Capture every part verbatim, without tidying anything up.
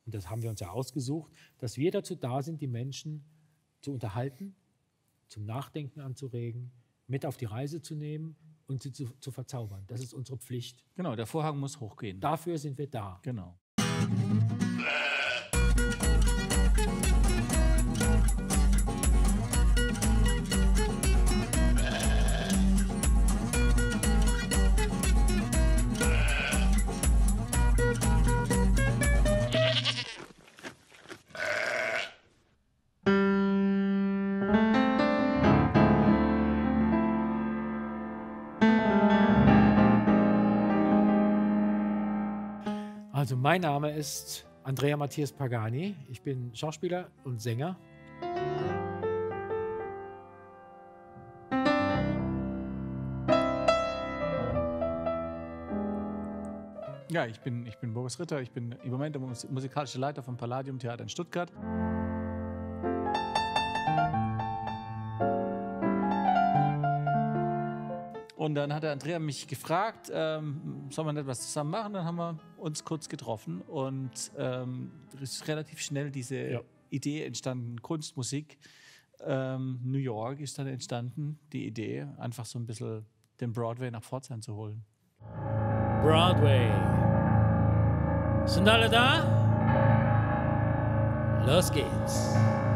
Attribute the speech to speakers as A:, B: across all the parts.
A: und das haben wir uns ja ausgesucht, dass wir dazu da sind, die Menschen zu unterhalten, zum Nachdenken anzuregen, mit auf die Reise zu nehmen und sie zu, zu verzaubern. Das ist unsere Pflicht.
B: Genau, der Vorhang muss hochgehen.
A: Dafür sind wir da.
B: Genau.
A: Also mein Name ist Andrea Matthias Pagani. Ich bin Schauspieler und Sänger.
B: Ja, ich bin, ich bin Boris Ritter. Ich bin im Moment der musikalische Leiter vom Palladium Theater in Stuttgart. Und dann hat der Andrea mich gefragt, ähm, soll man etwas zusammen machen? Dann haben wir uns kurz getroffen und ähm, ist relativ schnell diese
A: Ja.
B: Idee entstanden, Kunst, Musik. Ähm, New York ist dann entstanden, die Idee, einfach so ein bisschen den Broadway nach Pforzheim zu holen.
C: Broadway. Sind alle da? Los geht's.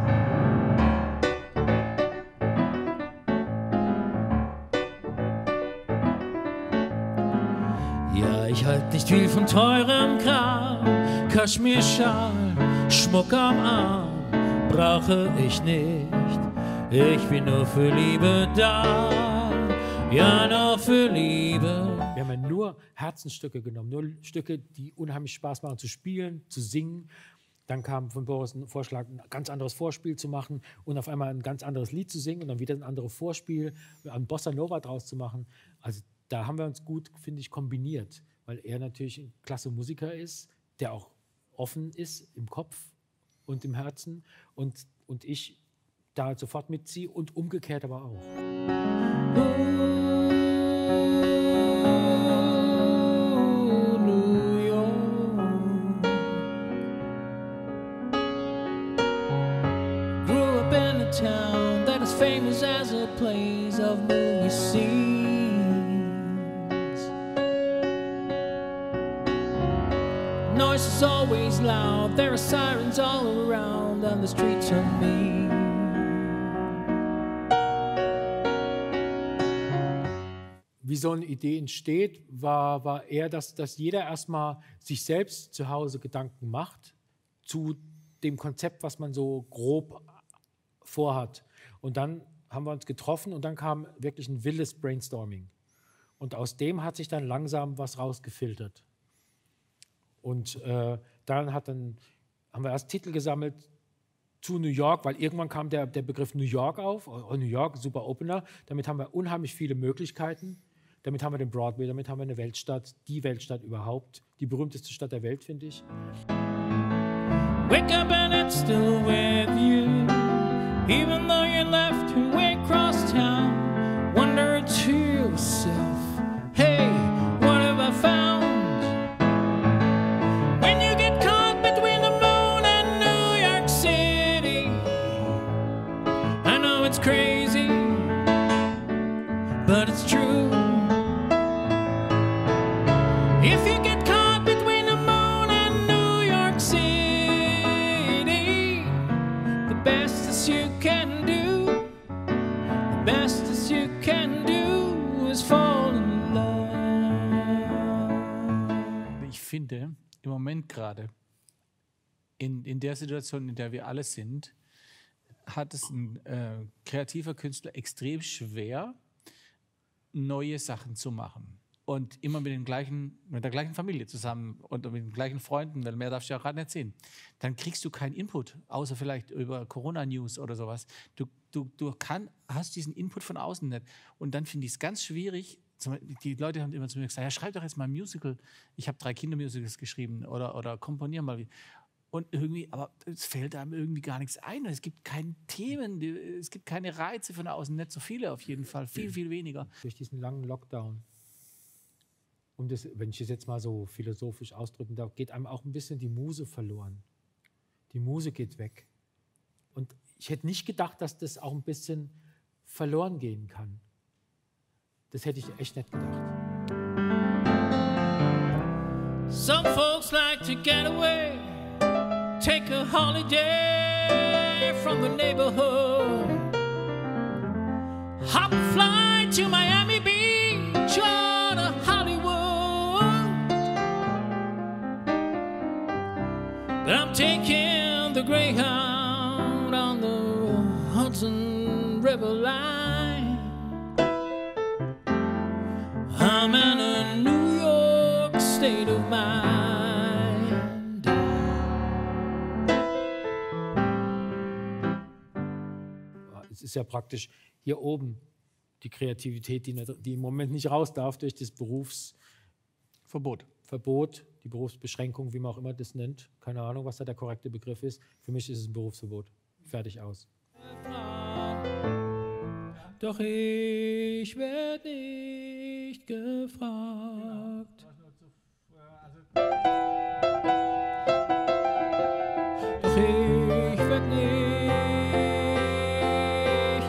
C: Ja, ich halt nicht viel von teurem Kram, Kaschmirschal, Schmuck am Arm, brauche ich nicht. Ich bin nur für Liebe da, ja, nur für Liebe.
A: Wir haben ja nur Herzensstücke genommen, nur Stücke, die unheimlich Spaß machen zu spielen, zu singen. Dann kam von Boris ein Vorschlag, ein ganz anderes Vorspiel zu machen und auf einmal ein ganz anderes Lied zu singen und dann wieder ein anderes Vorspiel, ein Bossa Nova draus zu machen. Also da haben wir uns gut, finde ich, kombiniert, weil er natürlich ein klasse Musiker ist, der auch offen ist im Kopf und im Herzen und, und ich da sofort mitziehe und umgekehrt aber auch.
C: New York. Grew up in a town that is famous as a place of movie scenes. Noise is always loud, there are sirens all around, and the streets are mean.
A: Wie so eine Idee entsteht, war, war eher, dass, dass jeder erstmal sich selbst zu Hause Gedanken macht zu dem Konzept, was man so grob vorhat. Und dann haben wir uns getroffen und dann kam wirklich ein wildes Brainstorming. Und aus dem hat sich dann langsam was rausgefiltert. Und äh, dann, hat dann haben wir erst Titel gesammelt zu New York, weil irgendwann kam der, der Begriff New York auf. Oh, New York, super Opener. Damit haben wir unheimlich viele Möglichkeiten. Damit haben wir den Broadway, damit haben wir eine Weltstadt, die Weltstadt überhaupt, die berühmteste Stadt der Welt, finde ich.
C: Wake up and it's still with you, even though you left your way across town. Wonder to yourself, hey, what have I found? When you get caught between the moon and New York City, I know it's crazy, but it's true. If you get caught between the moon and New York City, the bestest you can do, the bestest you can do is fall in love.
B: Ich finde, im Moment gerade, in, in der Situation, in der wir alle sind, hat es ein äh, kreativer Künstler extrem schwer, neue Sachen zu machen. Und immer mit, den gleichen, mit der gleichen Familie zusammen und mit den gleichen Freunden, weil mehr darfst du ja gerade nicht sehen. Dann kriegst du keinen Input, außer vielleicht über Corona-News oder sowas. Du, du, du kann, hast diesen Input von außen nicht. Und dann finde ich es ganz schwierig. Die Leute haben immer zu mir gesagt, ja, schreib doch jetzt mal ein Musical. Ich habe drei Kindermusicals geschrieben oder, oder komponier mal. Und irgendwie, aber es fällt einem irgendwie gar nichts ein. Es gibt keine Themen, es gibt keine Reize von außen, nicht so viele auf jeden Fall, viel, viel weniger.
A: Durch diesen langen Lockdown, um das, wenn ich es jetzt mal so philosophisch ausdrücken darf, geht einem auch ein bisschen die Muse verloren. die Muse geht weg. Und ich hätte nicht gedacht, dass das auch ein bisschen verloren gehen kann. Das hätte ich echt nicht gedacht.
C: Some folks like to get away, take a holiday from the neighborhood, hop a flight to Miami Beach or to Hollywood. But I'm taking the Greyhound on the Hudson River line. I'm in a New York state of mind.
A: Es ist ja praktisch hier oben die Kreativität, die, nicht, die im Moment nicht raus darf durch das Berufsverbot, Verbot, die Berufsbeschränkung, wie man auch immer das nennt. Keine Ahnung, was da der korrekte Begriff ist. Für mich ist es ein Berufsverbot. Fertig, aus.
C: Doch ich werde nicht gefragt. Doch ich werde nicht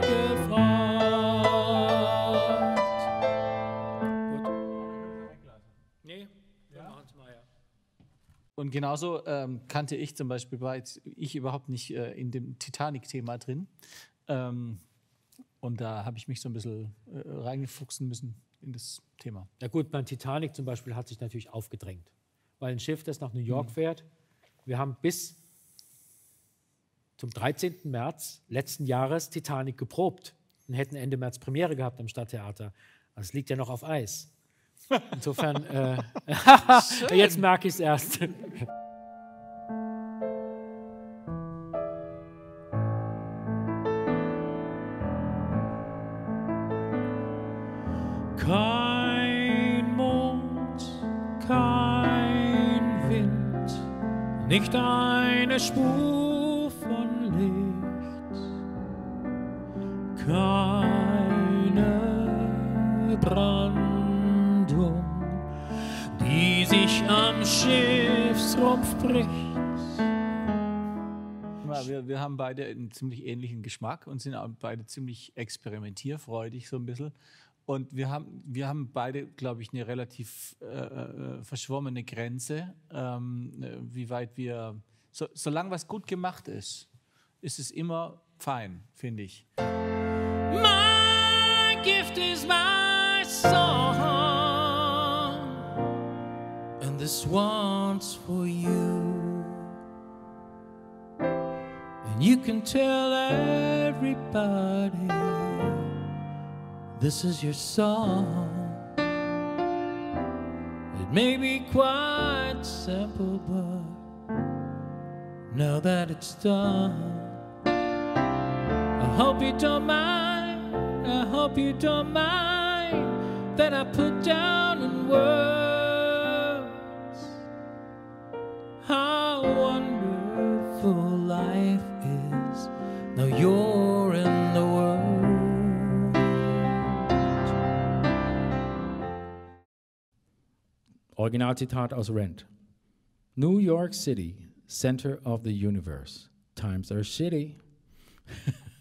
C: gefragt. Gut. Nee, wir machen es mal, ja.
B: Und genauso ähm, kannte ich zum Beispiel, war jetzt ich überhaupt nicht äh, in dem Titanic-Thema drin. Ähm, und da habe ich mich so ein bisschen äh, reingefuchsen müssen in das Thema.
A: Na gut, beim Titanic zum Beispiel hat sich natürlich aufgedrängt. Weil ein Schiff, das nach New York mhm. fährt, wir haben bis zum dreizehnten März letzten Jahres Titanic geprobt und hätten Ende März Premiere gehabt am Stadttheater. Also es liegt ja noch auf Eis. Insofern, äh, jetzt merke ich es erst.
C: Kein Mond, kein Wind, nicht eine Spur von Licht, keine Brandung, die sich am Schiffsrumpf bricht.
B: Wir, wir haben beide einen ziemlich ähnlichen Geschmack und sind auch beide ziemlich experimentierfreudig so ein bisschen. Und wir haben, wir haben beide, glaube ich, eine relativ äh, verschwommene Grenze, ähm, wie weit wir, so, solange was gut gemacht ist, ist es immer fein, finde ich.
C: My gift is my song, and this one's for you. And you can tell everybody this is your song. It may be quite simple, but now that it's done, I hope you don't mind, I hope you don't mind that I put down in words how wonderful life is. Now you're in the world.
D: Originalzitat aus Rent. New York City, center of the universe. Times are shitty.